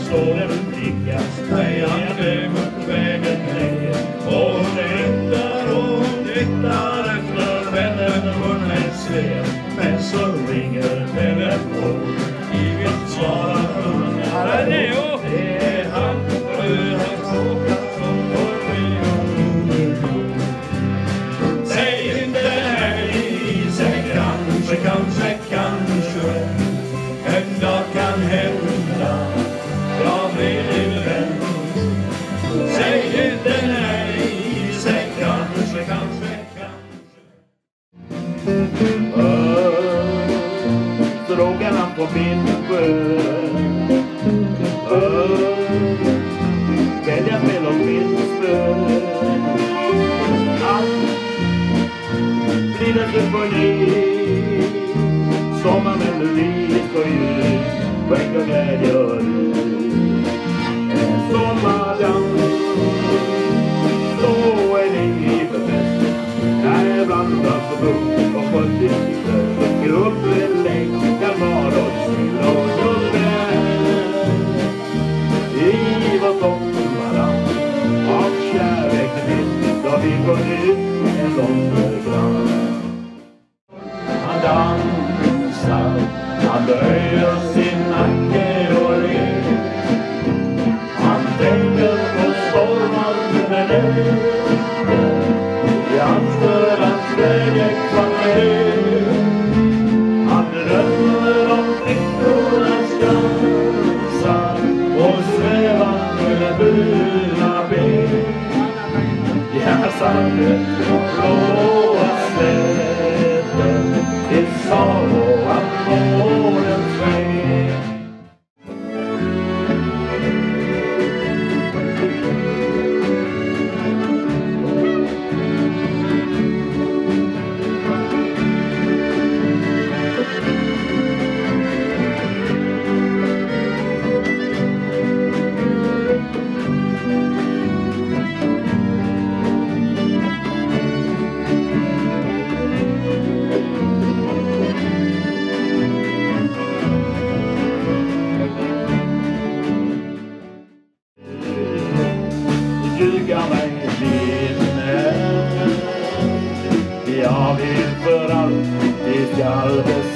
står en flicka sprejande mot vägen ner. Och hon ändrar och tittar efter vännen hon är ser. Men så ringer telefon. Ingen svarar hon. Hallå, det är han. Röda frågan som går säg inte nej, säg kanske en dag kan hända jag blir din vän. Säg inte nej, säg kanske frågarna på min sjö. Välja spel och min spö. Blir det symfoni, sommarmelodi, skoj, skänk och glädje och ro. En sommardans, så är det för fest. Här blandas och bunk och politiker, grupper, länkar, vardagssyl och gulder. I vår sommarland, av kärlek till mitt, då vi går ut en blomsterkrans. Han dansar, han böjer sin nacke och ler. Han tänker på stormar med det. I Amsterdams glädjekvarter. Han drömmer om flickornas dansar och svävar med burna ben. Ja, sandet och blåa släder, det sa och amorens väg. Ljuga mig minne. Jag vill för allt det skall